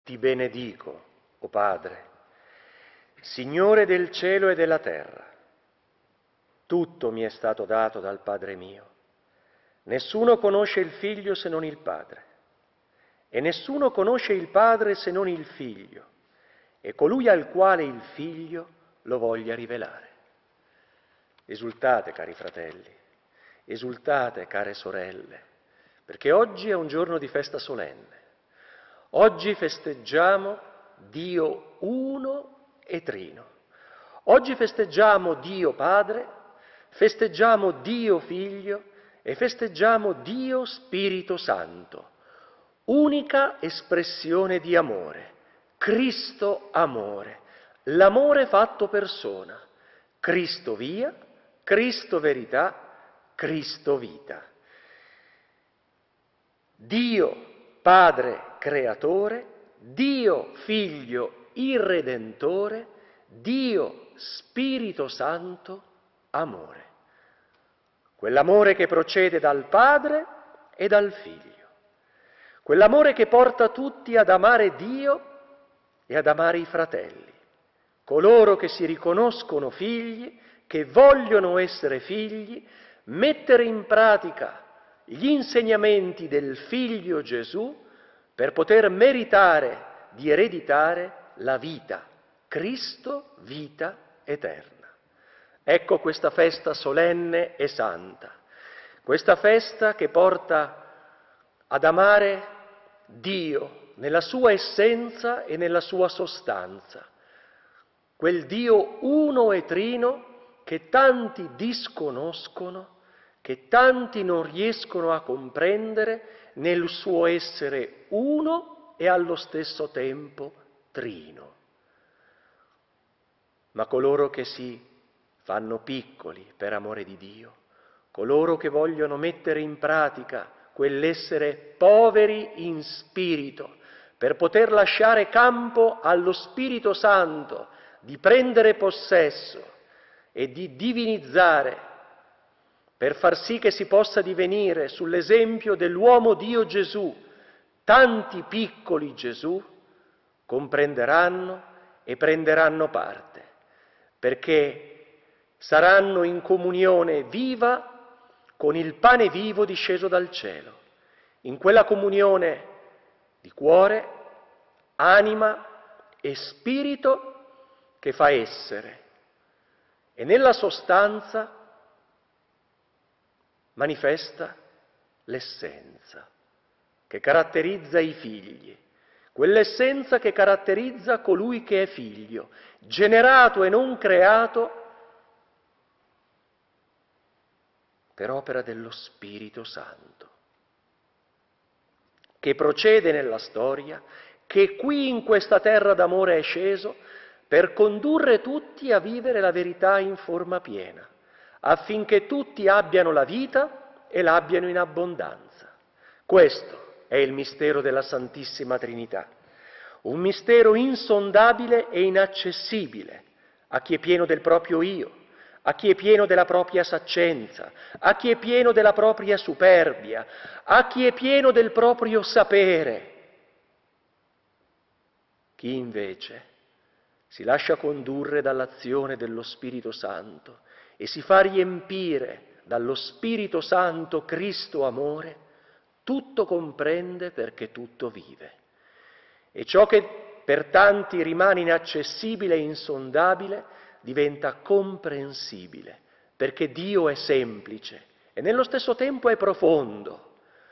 Ti benedico, o Padre, Signore del cielo e della terra. Tutto mi è stato dato dal Padre mio. Nessuno conosce il Figlio se non il Padre, e nessuno conosce il Padre se non il Figlio, e colui al quale il Figlio lo voglia rivelare. Esultate, cari fratelli, esultate, care sorelle, perché oggi è un giorno di festa solenne. Oggi festeggiamo Dio uno e trino. Oggi festeggiamo Dio Padre, festeggiamo Dio Figlio e festeggiamo Dio Spirito Santo. Unica espressione di amore, Cristo amore, l'amore fatto persona, Cristo via, Cristo verità, Cristo vita. Dio Padre creatore, Dio Figlio il Redentore, Dio Spirito Santo amore. Quell'amore che procede dal Padre e dal Figlio. Quell'amore che porta tutti ad amare Dio e ad amare i fratelli. Coloro che si riconoscono figli, che vogliono essere figli, mettere in pratica gli insegnamenti del Figlio Gesù per poter meritare di ereditare la vita, Cristo vita eterna. Ecco questa festa solenne e santa, questa festa che porta ad amare Dio nella sua essenza e nella sua sostanza, quel Dio uno e trino che tanti disconoscono, che tanti non riescono a comprendere nel suo essere uno e allo stesso tempo trino. Ma coloro che si fanno piccoli per amore di Dio, coloro che vogliono mettere in pratica quell'essere poveri in spirito, per poter lasciare campo allo Spirito Santo di prendere possesso e di divinizzare, per far sì che si possa divenire, sull'esempio dell'uomo Dio Gesù, tanti piccoli Gesù, comprenderanno e prenderanno parte, perché saranno in comunione viva con il pane vivo disceso dal cielo, in quella comunione di cuore, anima e spirito che fa essere, e nella sostanza manifesta l'essenza che caratterizza i figli, quell'essenza che caratterizza colui che è figlio, generato e non creato per opera dello Spirito Santo, che procede nella storia, che qui in questa terra d'amore è sceso per condurre tutti a vivere la verità in forma piena, affinché tutti abbiano la vita e l'abbiano in abbondanza. Questo è il mistero della Santissima Trinità, un mistero insondabile e inaccessibile a chi è pieno del proprio io, a chi è pieno della propria saccenza, a chi è pieno della propria superbia, a chi è pieno del proprio sapere. Chi invece si lascia condurre dall'azione dello Spirito Santo e si fa riempire dallo Spirito Santo Cristo amore, tutto comprende perché tutto vive. E ciò che per tanti rimane inaccessibile e insondabile diventa comprensibile, perché Dio è semplice e nello stesso tempo è profondo.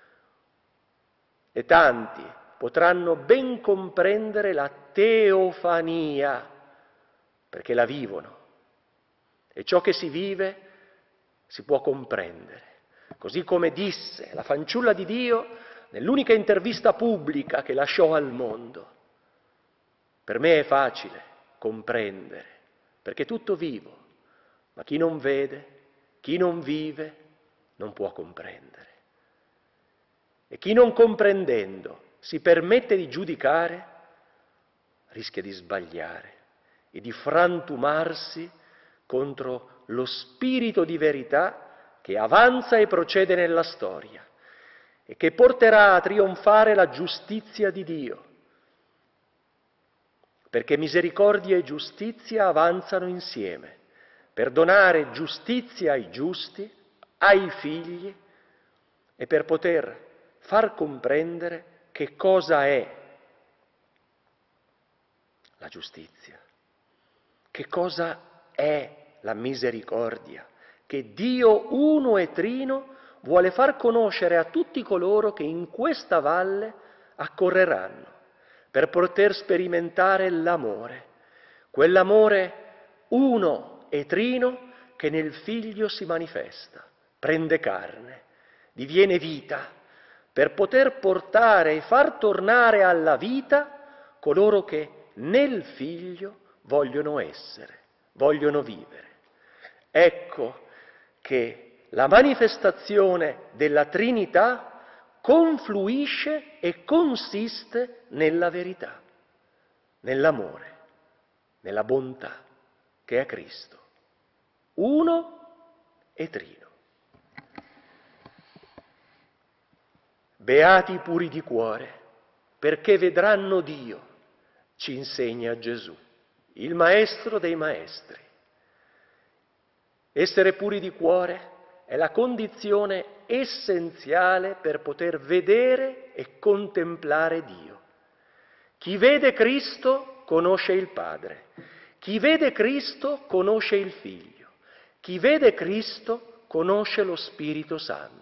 E tanti potranno ben comprendere la teofania, perché la vivono. E ciò che si vive si può comprendere. Così come disse la fanciulla di Dio nell'unica intervista pubblica che lasciò al mondo. Per me è facile comprendere, perché tutto vivo, ma chi non vede, chi non vive, non può comprendere. E chi non comprendendo si permette di giudicare, rischia di sbagliare e di frantumarsi contro lo spirito di verità che avanza e procede nella storia e che porterà a trionfare la giustizia di Dio, perché misericordia e giustizia avanzano insieme, per donare giustizia ai giusti, ai figli, e per poter far comprendere che cosa è la giustizia, che cosa è la misericordia, che Dio uno e trino vuole far conoscere a tutti coloro che in questa valle accorreranno, per poter sperimentare l'amore, quell'amore uno e trino che nel Figlio si manifesta, prende carne, diviene vita, per poter portare e far tornare alla vita coloro che nel Figlio vogliono essere, vogliono vivere. Ecco che la manifestazione della Trinità confluisce e consiste nella verità, nell'amore, nella bontà, che è Cristo, uno e trino. Beati i puri di cuore, perché vedranno Dio, ci insegna Gesù, il Maestro dei Maestri. Essere puri di cuore è la condizione essenziale per poter vedere e contemplare Dio. Chi vede Cristo conosce il Padre, chi vede Cristo conosce il Figlio, chi vede Cristo conosce lo Spirito Santo.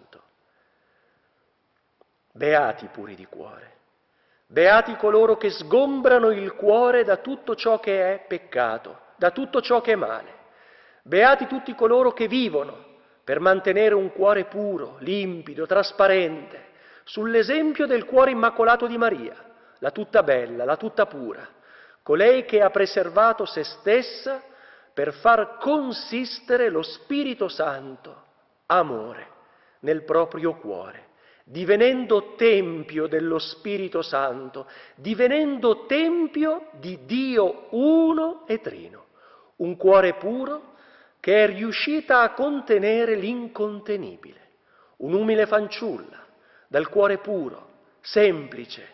Beati puri di cuore, beati coloro che sgombrano il cuore da tutto ciò che è peccato, da tutto ciò che è male. Beati tutti coloro che vivono per mantenere un cuore puro, limpido, trasparente, sull'esempio del cuore immacolato di Maria, la tutta bella, la tutta pura, colei che ha preservato se stessa per far consistere lo Spirito Santo, amore, nel proprio cuore, divenendo tempio dello Spirito Santo, divenendo tempio di Dio uno e trino, un cuore puro che è riuscita a contenere l'incontenibile, un'umile fanciulla, dal cuore puro, semplice,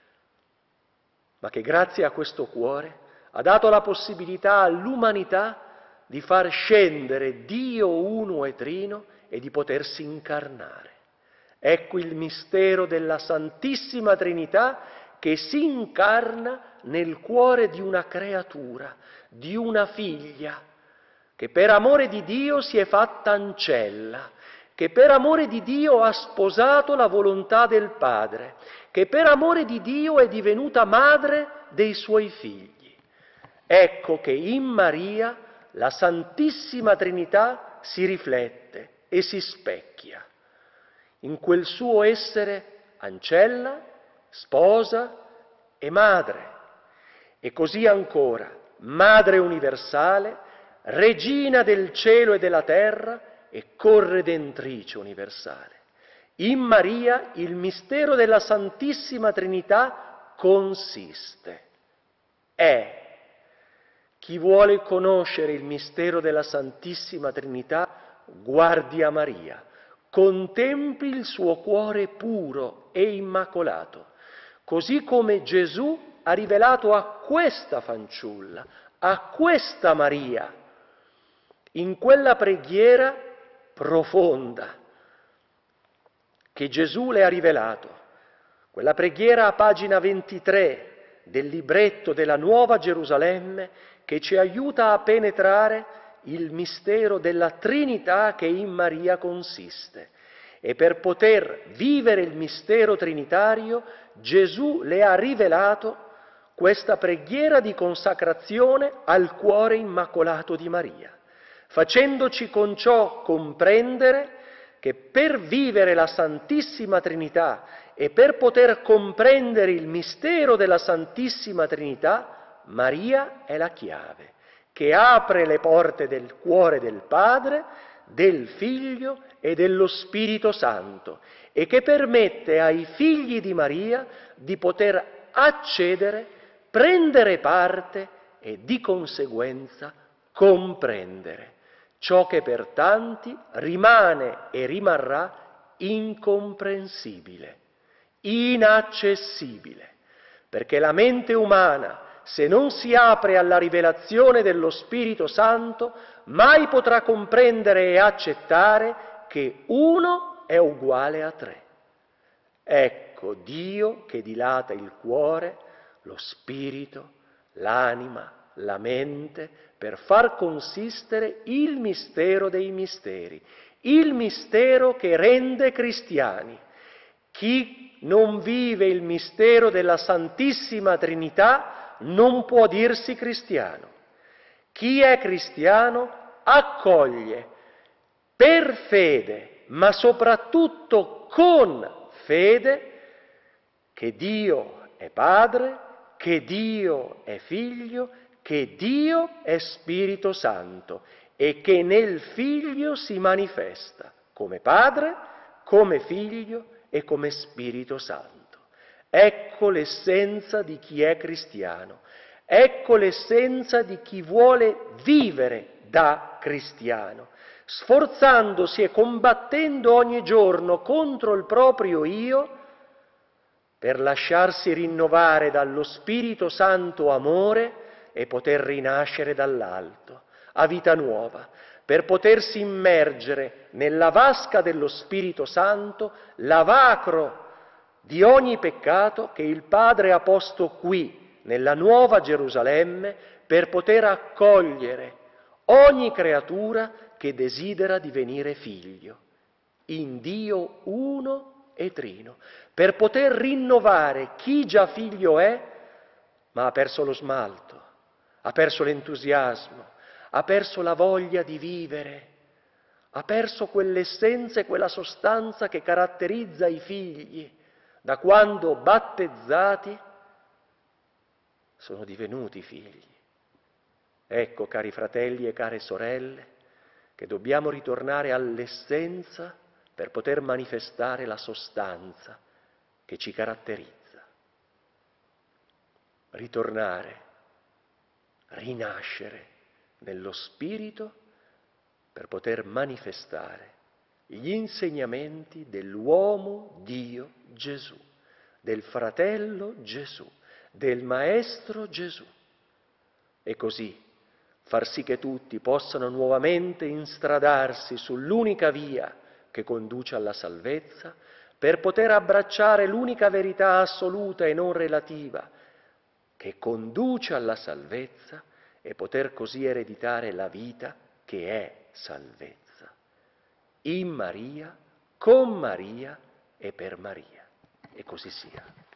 ma che grazie a questo cuore ha dato la possibilità all'umanità di far scendere Dio uno e trino e di potersi incarnare. Ecco il mistero della Santissima Trinità che si incarna nel cuore di una creatura, di una figlia, che per amore di Dio si è fatta ancella, che per amore di Dio ha sposato la volontà del Padre, che per amore di Dio è divenuta madre dei suoi figli. Ecco che in Maria la Santissima Trinità si riflette e si specchia in quel suo essere ancella, sposa e madre, e così ancora Madre universale, Regina del cielo e della terra e corredentrice universale. In Maria il mistero della Santissima Trinità consiste, è. Chi vuole conoscere il mistero della Santissima Trinità, guardi a Maria, contempli il suo cuore puro e immacolato, così come Gesù ha rivelato a questa fanciulla, a questa Maria, in quella preghiera profonda che Gesù le ha rivelato, quella preghiera a pagina 23 del libretto della Nuova Gerusalemme che ci aiuta a penetrare il mistero della Trinità che in Maria consiste. E per poter vivere il mistero trinitario, Gesù le ha rivelato questa preghiera di consacrazione al cuore immacolato di Maria, facendoci con ciò comprendere che per vivere la Santissima Trinità e per poter comprendere il mistero della Santissima Trinità, Maria è la chiave che apre le porte del cuore del Padre, del Figlio e dello Spirito Santo e che permette ai figli di Maria di poter accedere, prendere parte e di conseguenza comprendere ciò che per tanti rimane e rimarrà incomprensibile, inaccessibile, perché la mente umana se non si apre alla rivelazione dello Spirito Santo, mai potrà comprendere e accettare che uno è uguale a tre. Ecco Dio che dilata il cuore, lo spirito, l'anima, la mente, per far consistere il mistero dei misteri, il mistero che rende cristiani. Chi non vive il mistero della Santissima Trinità non può dirsi cristiano. Chi è cristiano accoglie per fede, ma soprattutto con fede, che Dio è Padre, che Dio è Figlio, che Dio è Spirito Santo e che nel Figlio si manifesta come Padre, come Figlio e come Spirito Santo. Ecco l'essenza di chi è cristiano, ecco l'essenza di chi vuole vivere da cristiano, sforzandosi e combattendo ogni giorno contro il proprio io per lasciarsi rinnovare dallo Spirito Santo amore e poter rinascere dall'alto, a vita nuova, per potersi immergere nella vasca dello Spirito Santo, lavacro di ogni peccato che il Padre ha posto qui, nella nuova Gerusalemme, per poter accogliere ogni creatura che desidera divenire figlio, in Dio uno e trino, per poter rinnovare chi già figlio è, ma ha perso lo smalto, ha perso l'entusiasmo, ha perso la voglia di vivere, ha perso quell'essenza e quella sostanza che caratterizza i figli, da quando battezzati sono divenuti figli. Ecco, cari fratelli e care sorelle, che dobbiamo ritornare all'essenza per poter manifestare la sostanza che ci caratterizza. Ritornare, rinascere nello Spirito per poter manifestare gli insegnamenti dell'uomo Dio Gesù, del fratello Gesù, del Maestro Gesù. E così far sì che tutti possano nuovamente instradarsi sull'unica via che conduce alla salvezza, per poter abbracciare l'unica verità assoluta e non relativa che conduce alla salvezza e poter così ereditare la vita che è salvezza. In Maria, con Maria e per Maria. E così sia.